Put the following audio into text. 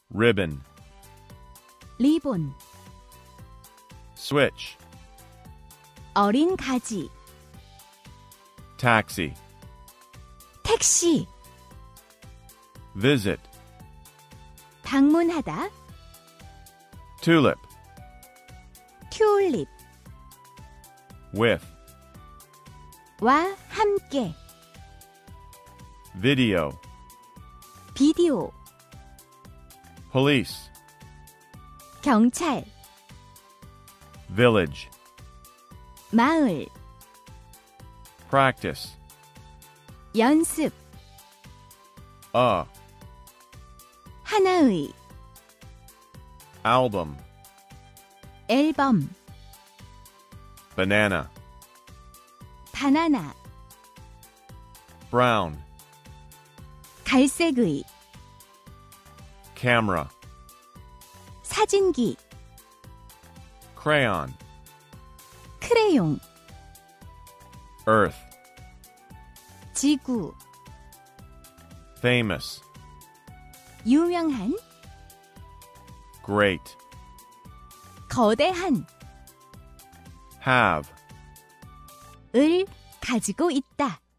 ribbon, 리본, switch, 어린 가지, taxi, 택시, visit, 방문하다, tulip, 튤립, with, 와 함께, video, 비디오, police, 경찰, village, 마을, practice, 연습, 하나의, album, 앨범, banana, 바나나, brown, 갈색의, camera, 사진기, crayon, 크레용, earth, 지구, famous, 유명한, great, 거대한, have, 을 가지고 있다.